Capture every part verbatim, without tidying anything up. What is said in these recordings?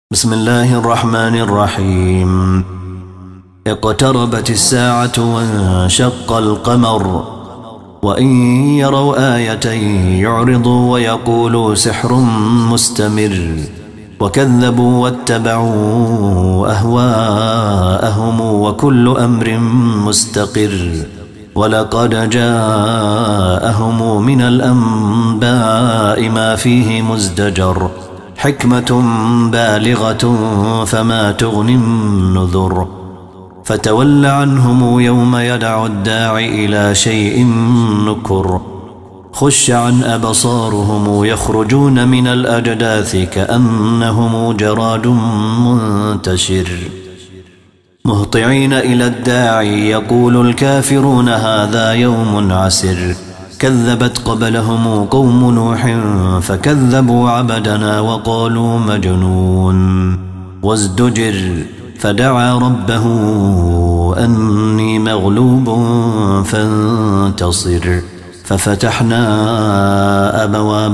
بسم الله الرحمن الرحيم. اقتربت الساعة وانشق القمر وإن يروا آية يعرضوا ويقولوا سحر مستمر وكذبوا واتبعوا أهواءهم وكل أمر مستقر ولقد جاءهم من الأنباء ما فيه مزدجر حكمة بالغة فما تغني النذر فتول عنهم يوم يدعو الداعي إلى شيء نكر خش عن أبصارهم يخرجون من الأجداث كأنهم جراد منتشر مهطعين إلى الداعي يقول الكافرون هذا يوم عسر كذبت قبلهم قوم نوح فكذبوا عبدنا وقالوا مجنون وازدجر فدعا ربه أني مغلوب فانتصر ففتحنا أبواب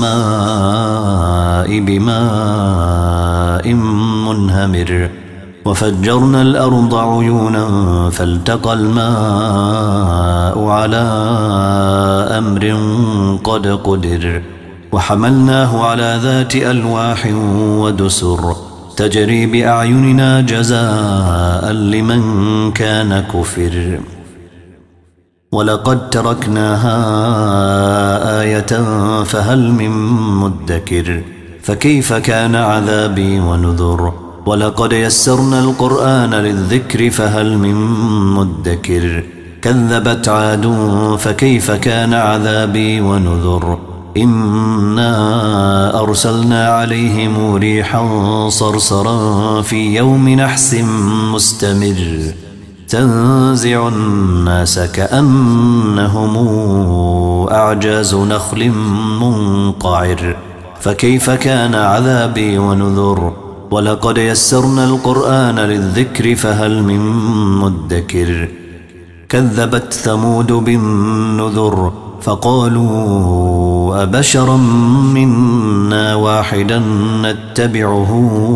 السماء بماء منهمر وفجرنا الأرض عيونا فالتقى الماء على أمر قد قدر وحملناه على ذات ألواح ودسر تجري بأعيننا جزاء لمن كان كفر ولقد تركناها آية فهل من مدكر فكيف كان عذابي ونذر ولقد يسرنا القرآن للذكر فهل من مدكر كذبت عاد فكيف كان عذابي ونذر إنا أرسلنا عليهم ريحا صرصرا في يوم نحس مستمر تنزع الناس كأنهم أعجاز نخل منقعر فكيف كان عذابي ونذر ولقد يسرنا القرآن للذكر فهل من مدكر كذبت ثمود بالنذر فقالوا أبشرا منا واحدا نتبعه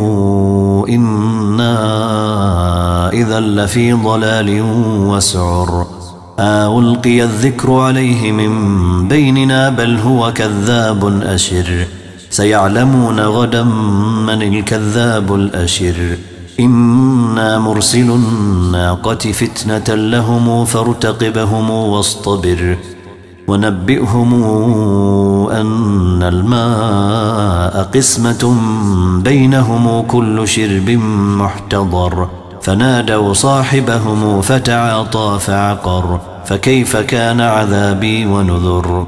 إنا إذا لفي ضلال وسعر ألقي الذكر عليه من بيننا بل هو كذاب أشر سيعلمون غدا من الكذاب الأشر إنا مرسل الناقة فتنة لهم فارتقبهم واصطبر ونبئهم أن الماء قسمة بينهم كل شرب محتضر فنادوا صاحبهم فتعاطى فعقر فكيف كان عذابي ونذر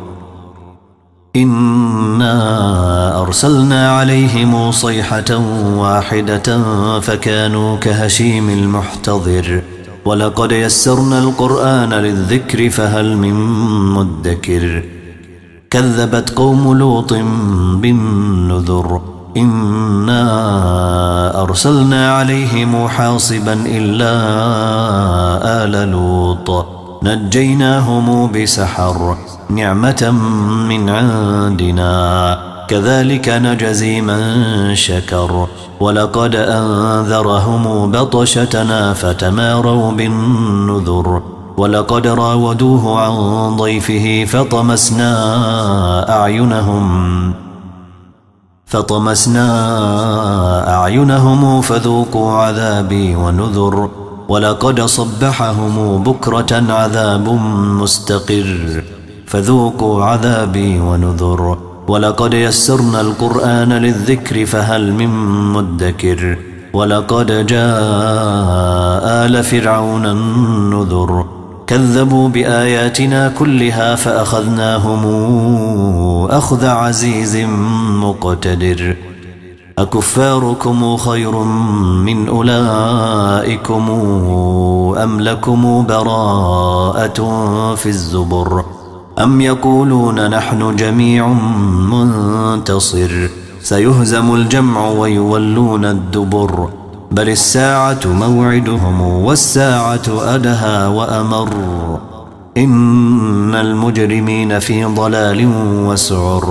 إنا أرسلنا عليهم صيحة واحدة فكانوا كهشيم المحتضر ولقد يسرنا القرآن للذكر فهل من مدكر كذبت قوم لوط بالنذر إنا أرسلنا عليهم حاصبا إلا آل لوط نجيناهم بسحر نعمة من عندنا كذلك نجزي من شكر ولقد أنذرهم بطشتنا فتماروا بالنذر ولقد راودوه عن ضيفه فطمسنا أعينهم فطمسنا أعينهم فذوقوا عذابي ونذر ولقد صبحهم بكرة عذاب مستقر فذوقوا عذابي ونذر ولقد يسرنا القرآن للذكر فهل من مدكر ولقد جاء آل فرعون النذر كذبوا بآياتنا كلها فأخذناهم أخذ عزيز مقتدر أكفاركم خير من أولئكم أم لكم براءة في الزبر أم يقولون نحن جميع منتصر سيهزم الجمع ويولون الدبر بل الساعة موعدهم والساعة أدهى وأمر إن المجرمين في ضلال وسعر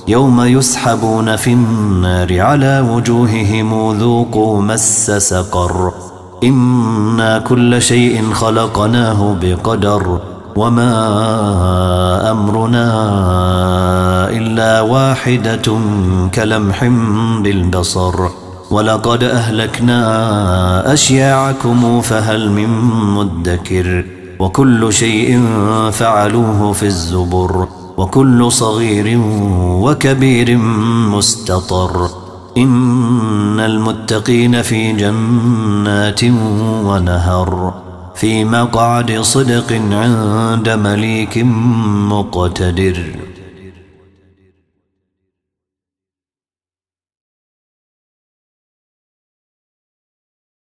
يوم يسحبون في النار على وجوههم ذوقوا مس سقر إنا كل شيء خلقناه بقدر وما أمرنا إلا واحدة كلمح بالبصر ولقد أهلكنا أشياعكم فهل من مدكر وكل شيء فعلوه في الزبر وكل صغير وكبير مستطر إن المتقين في جنات ونهر في مقعد صدق عند مليك مقتدر.